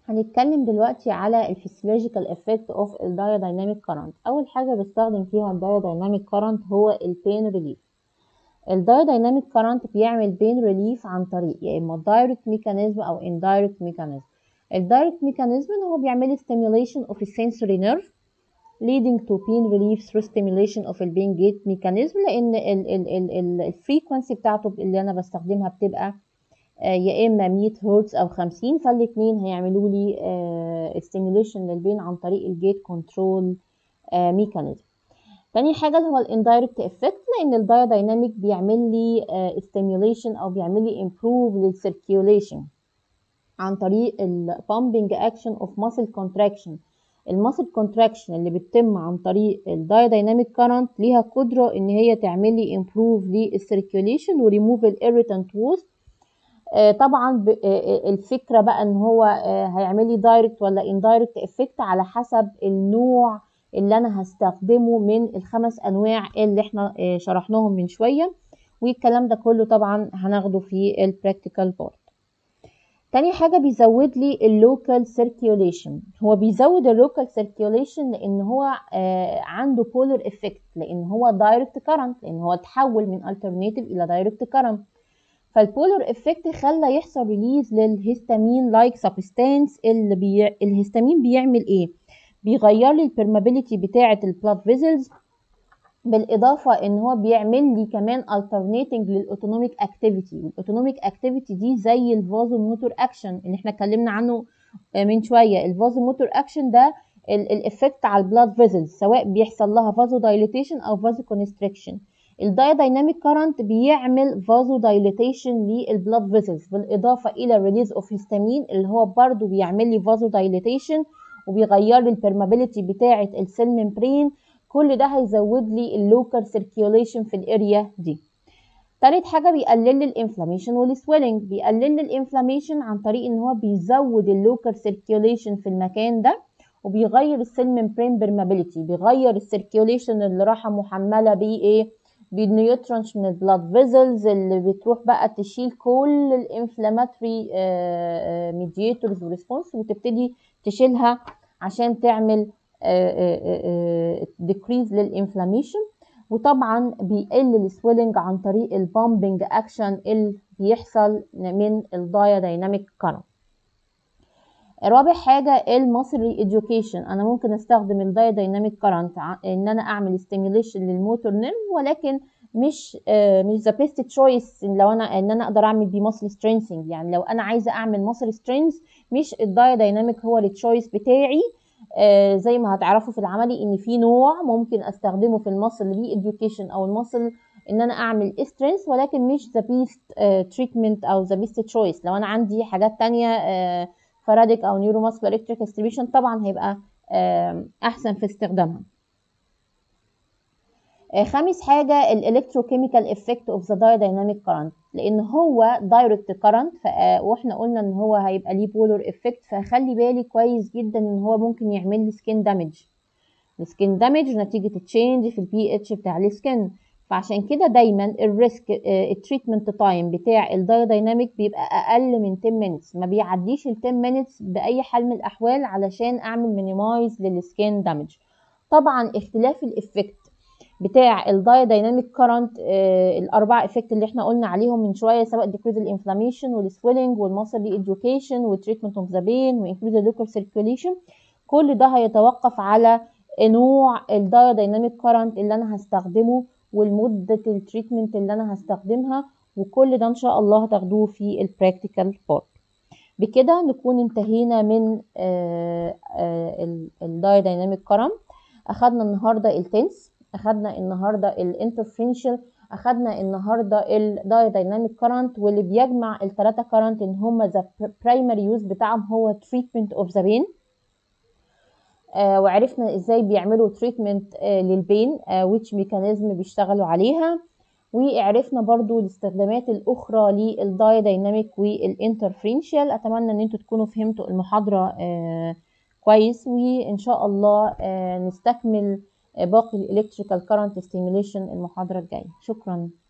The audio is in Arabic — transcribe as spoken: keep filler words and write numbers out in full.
هنتكلم دلوقتي على الفسيولوجيكال افكت اوف الدايودايناميك كارنت. اول حاجه بستخدم فيها الدايودايناميك كارنت هو البين ريليف. الدايودايناميك كارنت بيعمل بين ريليف عن طريق يا اما دايركت ميكانيزم او اندايركت ميكانيزم. الدايركت ميكانيزم هو بيعمل stimulation of a sensory nerve leading to pain relief through stimulation of the pain gate mechanism، لان الفريكونسي بتاعته اللي انا بستخدمها بتبقى يا اما مية هرتز او خمسين، فالاثنين هيعملوا لي ستيميوليشن للبين عن طريق الجيت كنترول ميكانيزم. تاني حاجه اللي هو الاندايركت افكت، لان الدايودايناميك بيعمل لي ستيميوليشن او بيعمل لي امبروف للسيركيوليشن عن طريق البامبنج اكشن اوف ماسل كونتراكشن. الماسل كونتراكشن اللي بتتم عن طريق الدايودايناميك كارنت ليها قدره ان هي تعمل لي امبروف للسيركيوليشن وريموف الاريتانت ووست. طبعا الفكره بقى ان هو هيعمل لي دايركت ولا اندايركت افكت على حسب النوع اللي انا هستخدمه من الخمس انواع اللي احنا شرحناهم من شويه، والكلام ده كله طبعا هناخده في البراكتيكال بارت. تاني حاجه بيزود لي اللوكال سيركيوليشن. هو بيزود اللوكال سيركيوليشن لان هو عنده بولر افكت، لان هو دايركت كارنت، لان هو اتحول من الترناتيف الى دايركت كارنت. فالبولر افكت خلى يحصل ريليز للهستامين لايك سبستانس. اللي بي... الهستامين بيعمل ايه؟ بيغير لي البرمابيليتي بتاعه البلاد فيزلز، بالاضافه ان هو بيعمل لي كمان alternating للاوتونوميك اكتيفيتي. والاوتونوميك اكتيفيتي دي زي الفازو موتور اكشن اللي احنا اتكلمنا عنه من شويه. الفازو موتور اكشن ده الافكت على البلاد فيزلز، سواء بيحصل لها فازو دايليتيشن او فازو كونستريكشن. الدايودايناميك كارنت بيعمل فازو دايليتيشن للبلاد فيزلز، بالاضافه الى ريليز اوف هيستامين اللي هو برضو بيعمل لي فازو دايليتيشن وبيغير لي البرمابيليتي بتاعه السيل ممبرين. كل ده هيزود لي اللوكال سيركيوليشن في الاريا دي. تالت حاجه بيقلل لي الانفلاميشن والسويلنج. بيقلل لي الانفلاميشن عن طريق ان هو بيزود اللوكال سيركيوليشن في المكان ده، وبيغير السيل ممبرين برمابيليتي، بيغير السيركيوليشن اللي راحه محمله بايه ايه بالنيوترونز من البلاد فيزلز اللي بتروح بقى تشيل كل الانفلاماتوري ميدياتورز وريسبونس، وتبتدي تشيلها عشان تعمل ديكريز للانفلاميشن. وطبعا بيقل السويلنج عن طريق البامبنج اكشن اللي بيحصل من الدايودايناميك كارنت. رابع حاجه الماسل ري اديوكيشن. انا ممكن استخدم الدايودايناميك كارنت ان انا اعمل ستيميوليشن للموتور نيرف، ولكن مش آه مش ذا بيست تشويس لو انا ان انا اقدر اعمل بيه ماسل سترينثينج. يعني لو انا عايزه اعمل ماسل سترينث مش الدايودايناميك هو التشويس بتاعي. آه زي ما هتعرفوا في العملي ان في نوع ممكن استخدمه في الماسل ري اديوكيشن او الماسل ان انا اعمل سترينث، ولكن مش ذا بيست تريتمنت او ذا بيست تشويس. لو انا عندي حاجات تانية آه فراديك او نيورو ماسكولار الكتريك ستيميوليشن طبعا هيبقى احسن في استخدامها. خامس حاجه الالكتروكيميكال افكت اوف ذا دايودايناميك كارنت، لان هو دايركت كارنت واحنا قلنا ان هو هيبقى ليه بولر افكت، فخلي بالي كويس جدا ان هو ممكن يعمل لي سكين دامج. السكين دامج نتيجه تشينج في البي اتش بتاع السكين. فعشان كده دايما الريسك التريتمنت تايم بتاع الدايودايناميك بيبقى اقل من عشرة مينتس، ما بيعديش ال عشرة مينتس باي حال من الاحوال علشان اعمل مينيمايز للسكين دامج. طبعا اختلاف الافكت بتاع الدايودايناميك كارنت آه الاربع افكت اللي احنا قلنا عليهم من شويه، سواء ديكريز الانفلاميشن والسويلنج والماسل ري اديوكيشن والتريتمنت اوف ذا بين وانكريز اللوكال سيركيوليشن، كل ده هيتوقف على نوع الدايودايناميك كارنت اللي انا هستخدمه والمده التريتمنت اللي انا هستخدمها، وكل ده ان شاء الله هتاخدوه في البراكتيكال بارت. بكده نكون انتهينا من الدايودايناميك كارنت. اخدنا النهارده التنس، اخدنا النهارده الانترفيرنشال، اخدنا النهارده الدايودايناميك كارنت، واللي بيجمع الثلاثه كارنت ان هم ذا برايمري يوز بتاعهم هو تريتمنت اوف ذا بين. آه وعرفنا ازاي بيعملوا تريتمنت آه للبين آه which ميكانيزم بيشتغلوا عليها، وعرفنا برضو الاستخدامات الاخرى للدايودايناميك والانترفيرنشال. اتمنى ان انتوا تكونوا فهمتوا المحاضره آه كويس، وان شاء الله آه نستكمل باقي الالكتريكال كارنت ستيميوليشن المحاضره الجايه. شكرا.